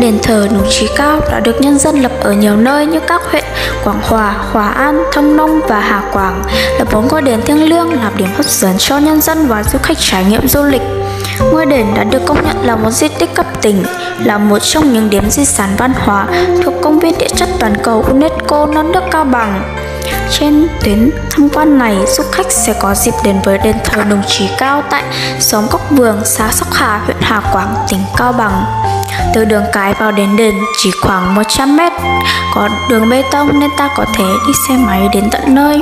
Đền thờ Nùng Chí Cao đã được nhân dân lập ở nhiều nơi như các huyện Quảng Hòa, Hòa An, Thông Nông và Hà Quảng, là 4 ngôi đền thiêng liêng làm điểm hấp dẫn cho nhân dân và du khách trải nghiệm du lịch. Ngôi đền đã được công nhận là một di tích cấp tỉnh, là một trong những điểm di sản văn hóa thuộc Công viên Địa chất Toàn cầu UNESCO non nước Cao Bằng. Trên tuyến tham quan này, du khách sẽ có dịp đến với đền thờ Nùng Chí Cao tại xóm Cốc Vường, xã Sóc Hà, huyện Hà Quảng, tỉnh Cao Bằng. Từ đường cái vào đến đền chỉ khoảng 100 m, có đường bê tông nên ta có thể đi xe máy đến tận nơi.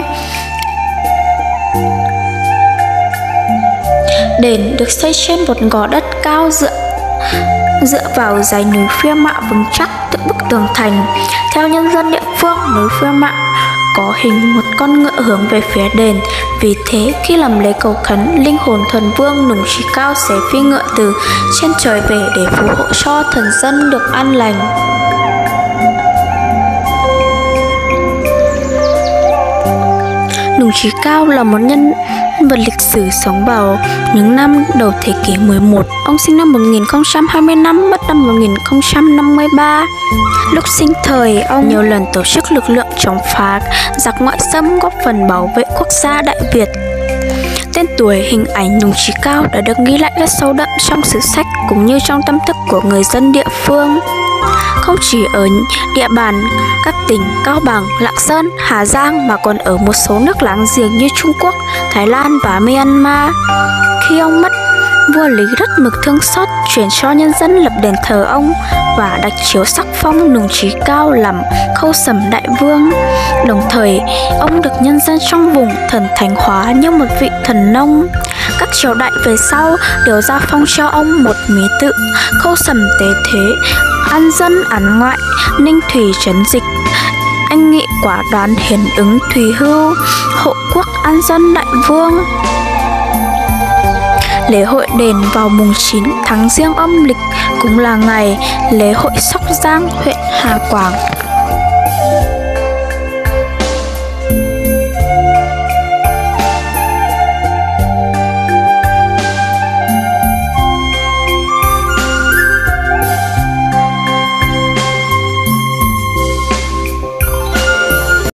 Đền được xây trên một gò đất cao dựa vào dãy núi Phia Mạ vững chắc từ bức tường thành. Theo nhân dân địa phương, núi Phia Mạ có hình một con ngựa hướng về phía đền, vì thế khi làm lễ cầu khấn, linh hồn thần vương Nùng Chí Cao sẽ phi ngựa từ trên trời về để phù hộ cho thần dân được an lành. Nùng Chí Cao là một nhân vật lịch sử sống vào những năm đầu thế kỷ 11. Ông sinh năm 1025, mất năm 1053. Lúc sinh thời, ông nhiều lần tổ chức lực lượng chống phá giặc ngoại xâm, góp phần bảo vệ quốc gia Đại Việt. Tên tuổi, hình ảnh Nùng Chí Cao đã được ghi lại rất sâu đậm trong sử sách cũng như trong tâm thức của người dân địa phương. Không chỉ ở địa bàn các tỉnh Cao Bằng, Lạng Sơn, Hà Giang mà còn ở một số nước láng giềng như Trung Quốc, Thái Lan và Myanmar. Khi ông mất, vua Lý rất mực thương xót, chuyển cho nhân dân lập đền thờ ông và đặt chiếu sắc phong Nùng Chí Cao làm Khâu Sầm Đại Vương. Đồng thời, ông được nhân dân trong vùng thần thánh hóa như một vị thần nông. Các triều đại về sau đều giao phong cho ông một mí tự Khâu Sầm Tế Thế, an dân án ngoại, ninh thủy trấn dịch, anh nghị quả đoán hiển ứng thủy hưu, hộ quốc an dân đại vương. Lễ hội đền vào mùng 9 tháng Giêng âm lịch cũng là ngày lễ hội Sóc Giang, huyện Hà Quảng.